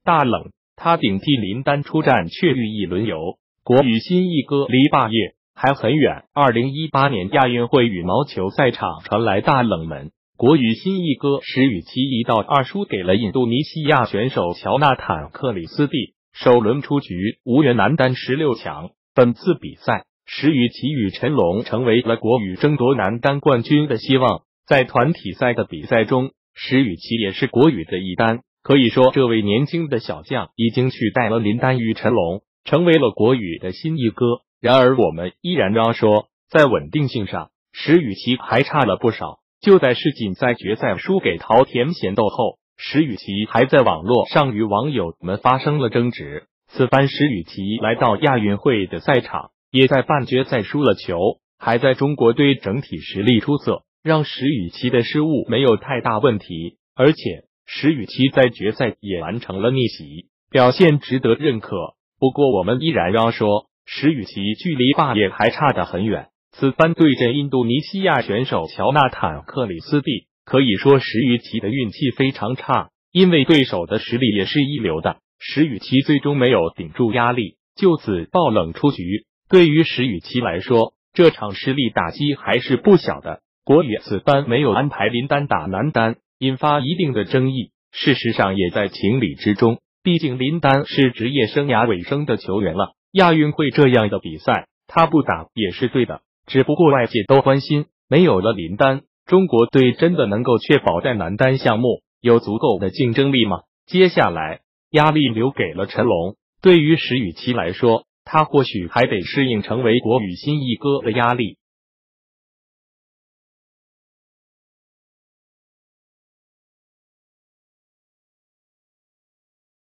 大冷，他顶替林丹出战却遇一轮游，国羽新一哥离霸业还很远。2018年亚运会羽毛球赛场传来大冷门，国羽新一哥石宇奇1到2输给了印度尼西亚选手乔纳坦克里斯蒂，首轮出局，无缘男单16强。本次比赛，石宇奇与陈龙成为了国羽争夺男单冠军的希望。在团体赛的比赛中，石宇奇也是国羽的一单，可以说这位年轻的小将已经取代了林丹与陈龙，成为了国羽的新一哥。然而我们依然要说，在稳定性上，石宇奇还差了不少。就在世锦赛决赛输给桃田贤斗后，石宇奇还在网络上与网友们发生了争执。此番石宇奇来到亚运会的赛场，也在半决赛输了球，还在中国队整体实力出色，让石宇奇的失误没有太大问题，而且石宇奇在决赛也完成了逆袭，表现值得认可。不过我们依然要说，石宇奇距离霸业还差得很远。此番对阵印度尼西亚选手乔纳坦克里斯蒂，可以说石宇奇的运气非常差，因为对手的实力也是一流的。石宇奇最终没有顶住压力，就此爆冷出局。对于石宇奇来说，这场实力打击还是不小的。国羽此番没有安排林丹打男单，引发一定的争议，事实上也在情理之中，毕竟林丹是职业生涯尾声的球员了，亚运会这样的比赛他不打也是对的。只不过外界都关心，没有了林丹，中国队真的能够确保在男单项目有足够的竞争力吗？接下来压力留给了陈龙，对于石宇奇来说，他或许还得适应成为国羽新一哥的压力。